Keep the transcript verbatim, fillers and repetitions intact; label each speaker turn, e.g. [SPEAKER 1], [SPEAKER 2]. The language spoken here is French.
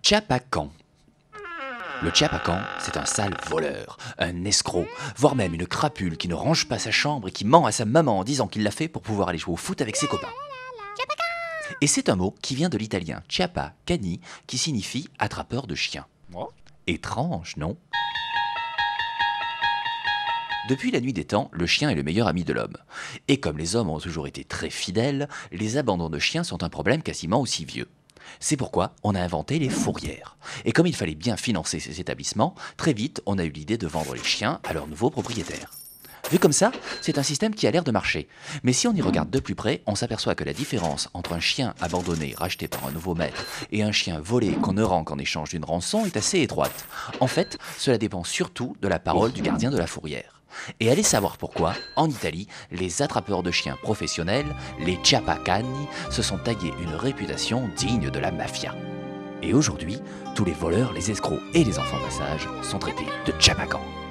[SPEAKER 1] Chapacan. Le Chapacan, c'est un sale voleur, un escroc, voire même une crapule qui ne range pas sa chambre et qui ment à sa maman en disant qu'il l'a fait pour pouvoir aller jouer au foot avec ses copains. Et c'est un mot qui vient de l'italien Chiappa Cani, qui signifie attrapeur de chiens. Étrange, non? Depuis la nuit des temps, le chien est le meilleur ami de l'homme. Et comme les hommes ont toujours été très fidèles, les abandons de chiens sont un problème quasiment aussi vieux. C'est pourquoi on a inventé les fourrières. Et comme il fallait bien financer ces établissements, très vite on a eu l'idée de vendre les chiens à leurs nouveaux propriétaires. Vu comme ça, c'est un système qui a l'air de marcher. Mais si on y regarde de plus près, on s'aperçoit que la différence entre un chien abandonné racheté par un nouveau maître et un chien volé qu'on ne rend qu'en échange d'une rançon est assez étroite. En fait, cela dépend surtout de la parole du gardien de la fourrière. Et allez savoir pourquoi, en Italie, les attrapeurs de chiens professionnels, les Chiappacani, se sont taillés une réputation digne de la mafia. Et aujourd'hui, tous les voleurs, les escrocs et les enfants de passage sont traités de Chapacan.